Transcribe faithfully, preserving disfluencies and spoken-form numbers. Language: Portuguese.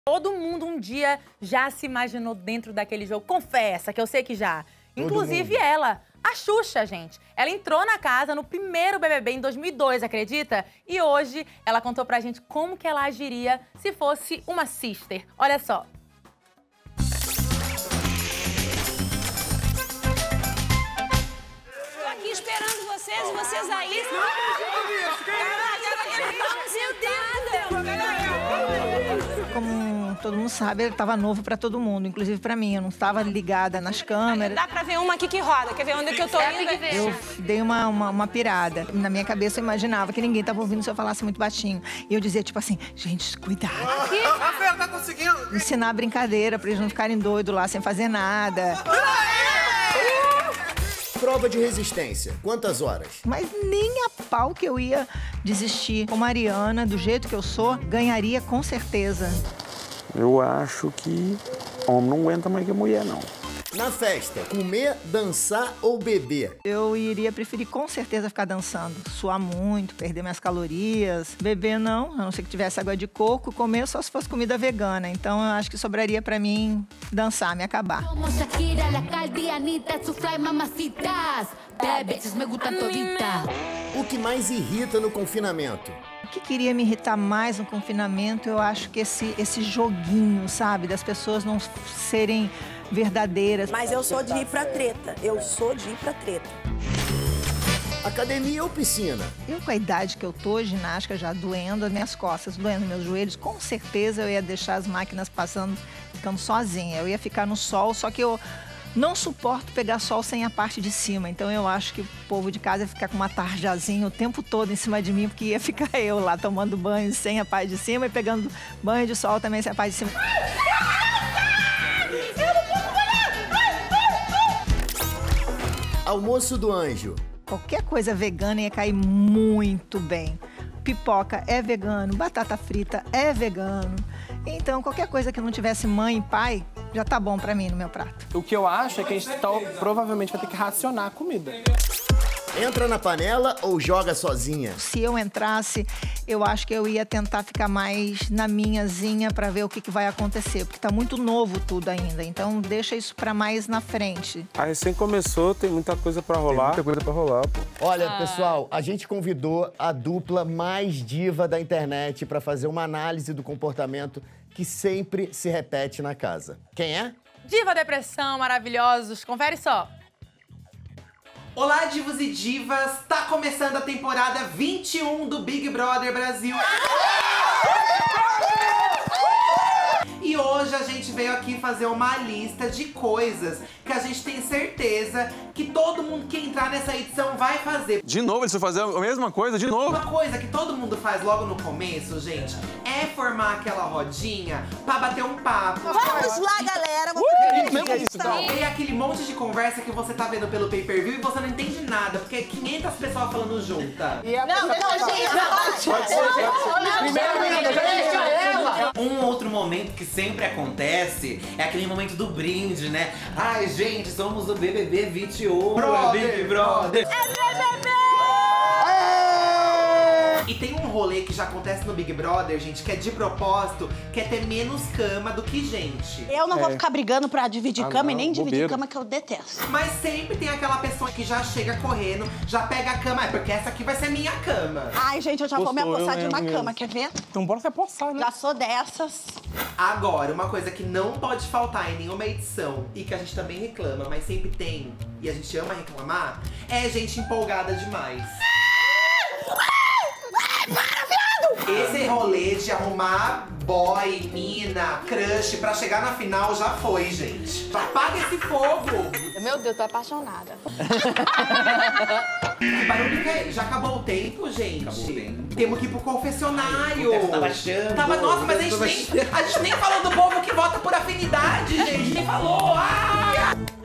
Todo mundo um dia já se imaginou dentro daquele jogo. Confessa, que eu sei que já. Todo Inclusive mundo. ela, a Xuxa, gente. Ela entrou na casa no primeiro B B B em dois mil e dois, acredita? E hoje ela contou pra gente como que ela agiria se fosse uma sister. Olha só. Tô aqui esperando vocês e vocês aí. Como todo mundo sabe, ele estava novo para todo mundo, inclusive para mim. Eu não estava ligada nas câmeras. Dá pra ver uma aqui que roda. Quer ver onde que eu tô indo? Eu dei uma, uma, uma pirada. Na minha cabeça eu imaginava que ninguém estava ouvindo se eu falasse muito baixinho. E eu dizia tipo assim, gente, cuidado. Rafael, tá conseguindo? Ensinar brincadeira para eles não ficarem doidos lá sem fazer nada. Prova de resistência. Quantas horas? Mas nem a pau que eu ia desistir. Com Mariana, do jeito que eu sou, ganharia com certeza. Eu acho que homem não aguenta mais que mulher, não. Na festa, comer, dançar ou beber? Eu iria preferir com certeza ficar dançando. Suar muito, perder minhas calorias. Beber não, a não ser que tivesse água de coco. Comer só se fosse comida vegana. Então eu acho que sobraria pra mim dançar, me acabar. O que mais irrita no confinamento? O que queria me irritar mais no confinamento, eu acho que esse, esse joguinho, sabe? Das pessoas não serem verdadeiras. Mas eu sou de ir pra treta. Eu sou de ir pra treta. Academia ou piscina? Eu, com a idade que eu tô, ginástica já doendo as minhas costas, doendo meus joelhos, com certeza eu ia deixar as máquinas passando, ficando sozinha. Eu ia ficar no sol, só que eu não suporto pegar sol sem a parte de cima. Então eu acho que o povo de casa ia ficar com uma tarjazinha o tempo todo em cima de mim, porque ia ficar eu lá tomando banho sem a parte de cima e pegando banho de sol também sem a parte de cima. Almoço do anjo. Qualquer coisa vegana ia cair muito bem. Pipoca é vegano, batata frita é vegano. Então, qualquer coisa que não tivesse mãe e pai, já tá bom pra mim no meu prato. O que eu acho é que a gente tá, provavelmente vai ter que racionar a comida. Entra na panela ou joga sozinha? Se eu entrasse, eu acho que eu ia tentar ficar mais na minhazinha pra ver o que, que vai acontecer, porque tá muito novo tudo ainda. Então, deixa isso pra mais na frente. A recém começou, tem muita coisa pra rolar. Muita coisa pra rolar, pô. Olha, pessoal, a gente convidou a dupla mais diva da internet pra fazer uma análise do comportamento que sempre se repete na casa. Quem é? Diva Depressão, maravilhosos. Confere só. Olá, divos e divas! Tá começando a temporada vinte e um do Big Brother Brasil. E hoje a gente veio aqui fazer uma lista de coisas que a gente tem certeza que todo mundo que entrar nessa edição vai fazer. De novo, eles vão fazer a mesma coisa, de novo? Uma coisa que todo mundo faz logo no começo, gente, é formar aquela rodinha pra bater um papo. Vamos lá, galera! Vamos Uh, mesmo isso, calma. E aquele monte de conversa que você tá vendo pelo pay-per-view e você não entende nada, porque é quinhentas pessoas falando junta. Não, não, gente! Pode ser, pode ser. Primeiro, menina, já deixa ela! Um outro momento que sempre acontece é aquele momento do brinde, né? Ai, gente, somos o B B B vinte e um, é Big Brother. E tem um rolê que já acontece no Big Brother, gente, que é de propósito, que é ter menos cama do que gente. Eu não vou É. ficar brigando pra dividir Ah, cama e não, nem dividir bobeira. cama, que eu detesto. Mas sempre tem aquela pessoa que já chega correndo, já pega a cama, é porque essa aqui vai ser minha cama. Ai, gente, eu já vou me Postou, eu apossar de uma lembro cama, mesmo. quer ver? Então bora se apossar, né? Já sou dessas. Agora, uma coisa que não pode faltar em nenhuma edição e que a gente também reclama, mas sempre tem, e a gente ama reclamar, é gente empolgada demais. Esse rolê de arrumar boy, mina, crush pra chegar na final já foi, gente. Apaga esse fogo! Meu Deus, tô apaixonada. Que barulho que é? Já acabou o tempo, gente? Acabou o tempo. Temos que ir pro confessionário. O tempo tá baixando. Tava, nossa, mas a gente, nem, a gente nem falou do povo que vota por afinidade, gente. Nem falou. Ah!